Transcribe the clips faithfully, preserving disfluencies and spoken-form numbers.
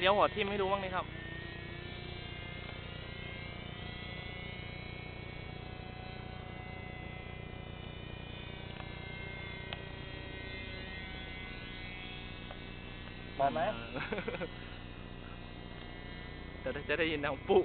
ลี้ยวหัวทิ่มให้ดูบ้างนี่ครับมาไหมจะจะได้ยินดังปุ๊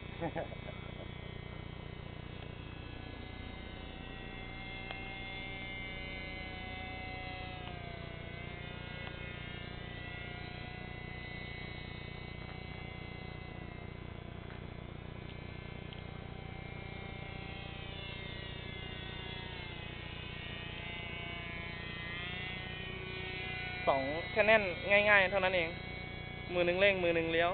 สองแค่แน่นง่ายๆเท่านั้นเองมือหนึ่งเร่งมือหนึ่งเลี้ยว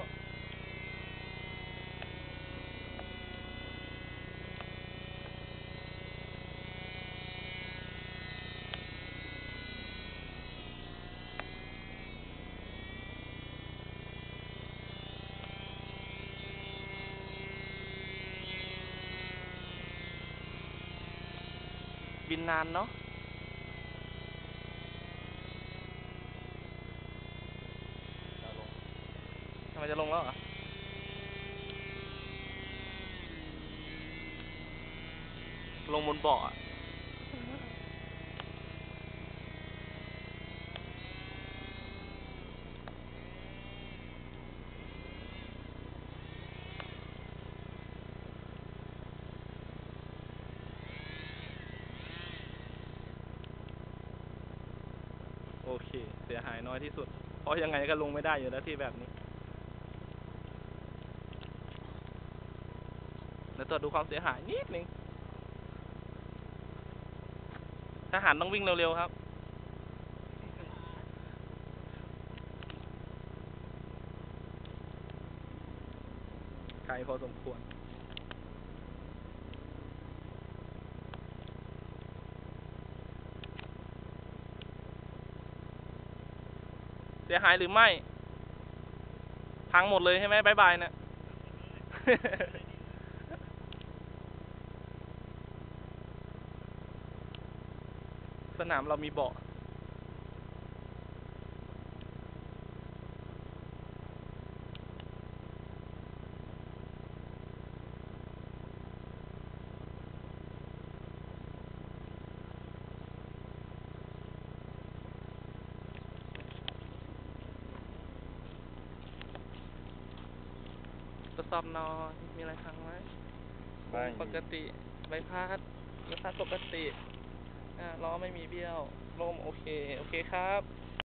บินนานเนาะทำไมจะลงแล้วอ่ะลงบนเบาะโอเคเสียหายน้อยที่สุดเพราะยังไงก็ลงไม่ได้อยู่แล้วที่แบบนี้แล้วตรวจดูความเสียหายนิดนึงทหารต้องวิ่งเร็วๆครับไกลพอสมควรเสียหายหรือไม่พังหมดเลยใช่ไหมบายบายนะสนามเรามีเบาะทดสอบนอนมีอะไรพังไหมปกติใบพัดใบพัดปกติอ่าล้อไม่มีเบี้ยวลมโอเคโอเคครับ